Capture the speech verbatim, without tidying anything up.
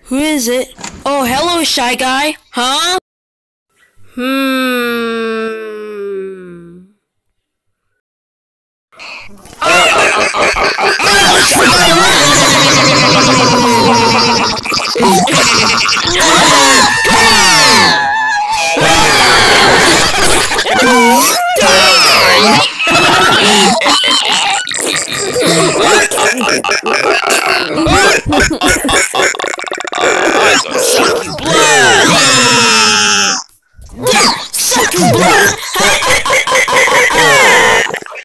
Who is it? Oh, hello, Shy Guy. Huh? Hmm.